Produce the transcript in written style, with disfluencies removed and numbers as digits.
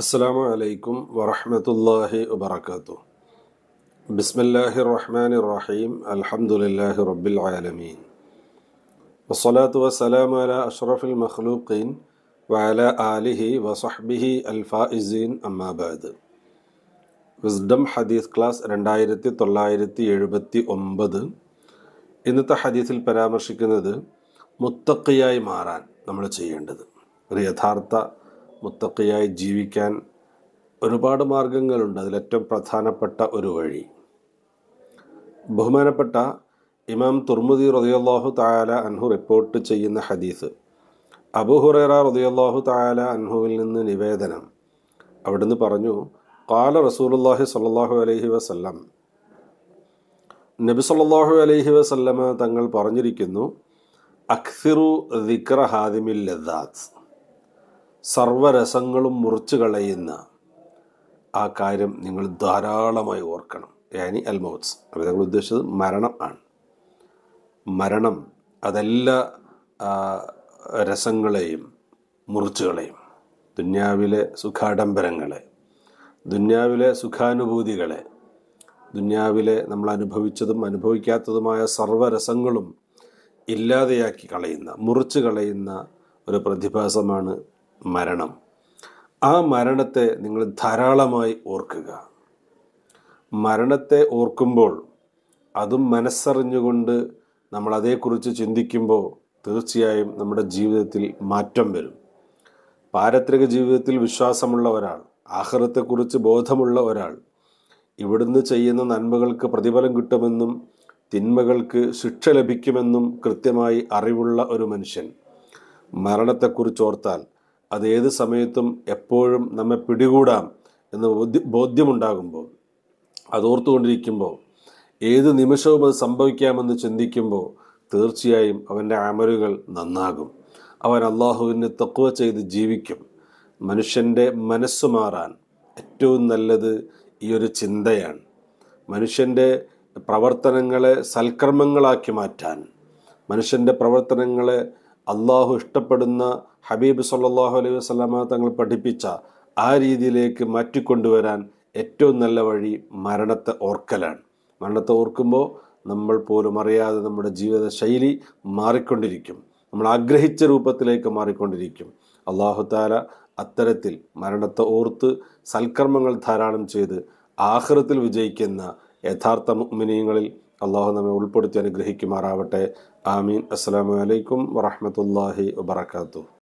അസ്സലാമു അലൈക്കും വറഹ്മത്തുള്ളാഹി വബറകാതുഹു. ബിസ്മില്ലാഹിർ റഹ്മാനിർ റഹീം. അൽഹംദുലില്ലാഹി റബ്ബിൽ ആലമീൻ. വസ്സലാത്തു വസ്സലാമു അലാ അഷ്റഫിൽ മഖ്ലൂഖീൻ വഅലാ ആലിഹി വസഹ്ബിഹി അൽ ഫായിസീൻ. അമ്മാ ബഅദ്. വിസ്ഡം ഹദീസ് ക്ലാസ് 2979. ഇന്നത്തെ ഹദീസിൽ പരാമർശിക്കുന്നത് മുത്തഖിയായി മാറാൻ നമ്മൾ ചെയ്യേണ്ടത്. ഒരു യഥാർത്ഥ മുത്തഖിയായി ജീവിക്കാൻ ഒരുപാട് മാർഗങ്ങളുണ്ട്. അതിലേറ്റവും പ്രധാനപ്പെട്ട ഒരു വഴി, ബഹുമാനപ്പെട്ട ഇമാം തുർമുദി റളിയല്ലാഹു തആല അൻഹു റിപ്പോർട്ട് ചെയ്യുന്ന ഹദീസ്, അബൂ ഹുറൈറ റളിയല്ലാഹു തആല അൻഹുവിൽ നിന്ന് നിവേദനം. അവിടുന്ന് പറഞ്ഞു, ഖാല റസൂലുള്ളാഹി സ്വല്ലല്ലാഹു അലൈഹി വസല്ലം, നബി സല്ലല്ലാഹു അലൈഹി വസല്ലമ തങ്ങൾ പറഞ്ഞിരിക്കുന്നു, അക്സിറു ദിക്റ ഹാദിമിൽ ലദ്ദാത്ത്, സർവരസങ്ങളും മുറിച്ചു കളയുന്ന ആ കാര്യം നിങ്ങൾ ധാരാളമായി ഓർക്കണം. യാനി അൽ മൗത്ത്. അപ്പോൾ ഞങ്ങൾ ഉദ്ദേശിച്ചത് മരണം ആണ്. മരണം അതെല്ലാ രസങ്ങളെയും മുറിച്ചു കളയും. ദുന്യാവിലെ സുഖാഡംബരങ്ങളെ, ദുന്യാവിലെ സുഖാനുഭൂതികളെ, ദുന്യാവിലെ നമ്മൾ അനുഭവിച്ചതും അനുഭവിക്കാത്തതുമായ സർവ്വരസങ്ങളും ഇല്ലാതെയാക്കി കളയുന്ന, മുറിച്ചു കളയുന്ന ഒരു പ്രതിഭാസമാണ് മരണം. ആ മരണത്തെ നിങ്ങൾ ധാരാളമായി ഓർക്കുക. മരണത്തെ ഓർക്കുമ്പോൾ, അതും മനസ്സറിഞ്ഞുകൊണ്ട് നമ്മൾ അതേക്കുറിച്ച് ചിന്തിക്കുമ്പോൾ തീർച്ചയായും നമ്മുടെ ജീവിതത്തിൽ മാറ്റം വരും. പാരത്രിക ജീവിതത്തിൽ വിശ്വാസമുള്ള ഒരാൾ, ആഖിറത്തെക്കുറിച്ച് ബോധമുള്ള ഒരാൾ, ഇവിടുന്ന് ചെയ്യുന്ന നന്മകൾക്ക് പ്രതിഫലം കിട്ടുമെന്നും തിന്മകൾക്ക് ശിക്ഷ ലഭിക്കുമെന്നും കൃത്യമായി അറിവുള്ള ഒരു മനുഷ്യൻ മരണത്തെക്കുറിച്ച് ഓർത്താൽ അത് ഏത് സമയത്തും എപ്പോഴും നമ്മെ പിടികൂടാം എന്ന് ബോധ്യമുണ്ടാകുമ്പോൾ, അതോർത്തുകൊണ്ടിരിക്കുമ്പോൾ, ഏത് നിമിഷവും അത് സംഭവിക്കാമെന്ന് ചിന്തിക്കുമ്പോൾ തീർച്ചയായും അവൻ്റെ അമലുകൾ നന്നാകും. അവൻ അള്ളാഹുവിന് തഖ്വ ചെയ്ത് ജീവിക്കും. മനുഷ്യൻ്റെ മനസ്സ് മാറാൻ ഏറ്റവും നല്ലത് ഈ ഒരു ചിന്തയാണ്. മനുഷ്യൻ്റെ പ്രവർത്തനങ്ങളെ സൽക്കർമ്മങ്ങളാക്കി മാറ്റാൻ, മനുഷ്യൻ്റെ പ്രവർത്തനങ്ങളെ അള്ളാഹു ഇഷ്ടപ്പെടുന്ന ഹബീബ് സല്ലല്ലാഹു അലൈഹി വസല്ലമ തങ്ങൾ പഠിപ്പിച്ച ആ രീതിയിലേക്ക് മാറ്റിക്കൊണ്ടുവരാൻ ഏറ്റവും നല്ല വഴി മരണത്തെ ഓർക്കലാണ്. മരണത്തെ ഓർക്കുമ്പോൾ നമ്മൾ പോലും അറിയാതെ നമ്മുടെ ജീവിത ശൈലി മാറിക്കൊണ്ടിരിക്കും. നമ്മൾ ആഗ്രഹിച്ച രൂപത്തിലേക്ക് മാറിക്കൊണ്ടിരിക്കും. അല്ലാഹു തആല അത്തരത്തിൽ മരണത്തെ ഓർത്ത് സൽക്കർമ്മങ്ങൾ ധാരാളം ചെയ്ത് ആഖിറത്തിൽ വിജയിക്കുന്ന യഥാർത്ഥ മുഅ്മിനീങ്ങളിൽ അള്ളാഹു നമ്മെ ഉൾപ്പെടുത്തി അനുഗ്രഹിക്കുമാറാവട്ടെ. ആമീൻ. അസ്സലാമു അലൈക്കും വറഹ്മത്തുള്ളാഹി വബറകാതുഹു.